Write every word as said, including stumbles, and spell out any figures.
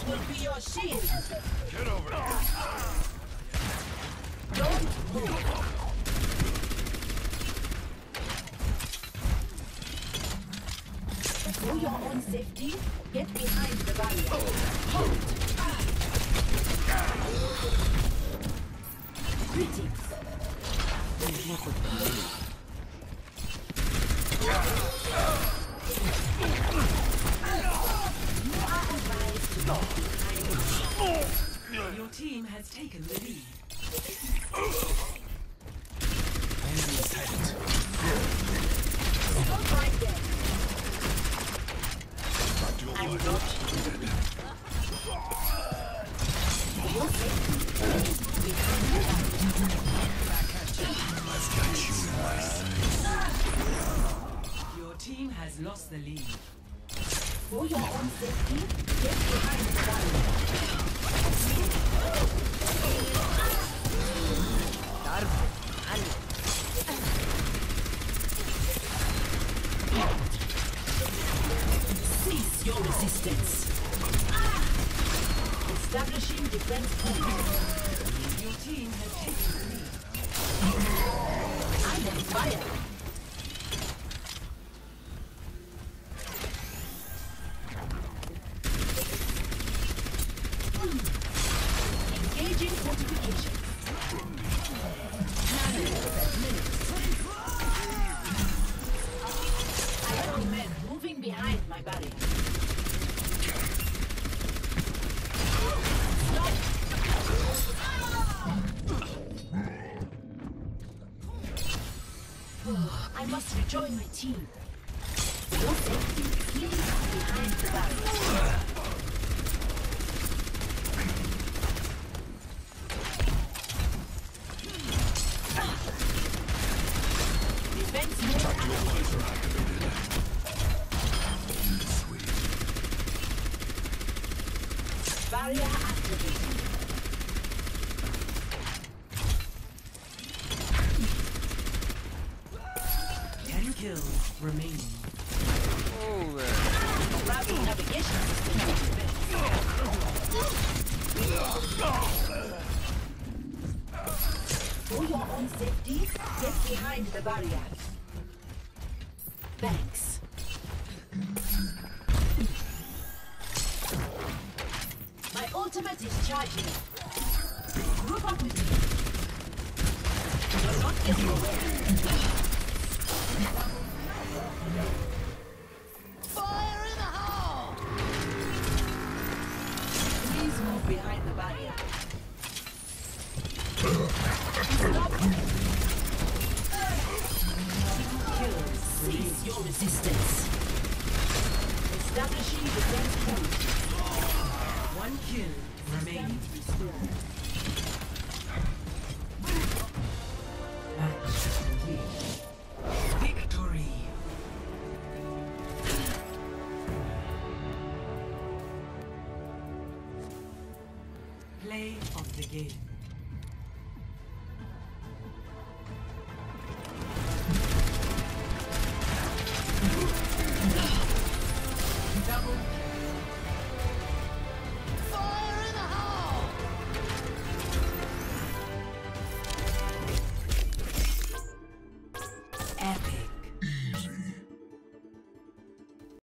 will be your shield. Get over here. Don't move. For your own safety, get behind the barrier. Hold. Greetings. You are advised to go behind. Your team has taken the lead. Enemy sighted. Stop right there. Not your I'm blood. not for your safety. Behind the I've got you, man. Your team has lost the lead. For your own safety, get behind the barrier. Cease your resistance. Establishing defense point. Your team has taken the lead. I'm on fire. Engaging fortification. I have men moving behind my barrier. Stop! I must rejoin my team. Your safety, please behind the barrier. Defense mode activated. Barrier activated. Ten kills remaining. Rapid navigation system activated. For your own safety, get behind the barrier. Thanks. My ultimate is charging. Group up with me. You're not getting away. Fire in the hole! Please move behind the barrier. Stop! Kills. Cease your resistance. Establishing defense point. One kill remaining. Match complete. Victory. Play of the game.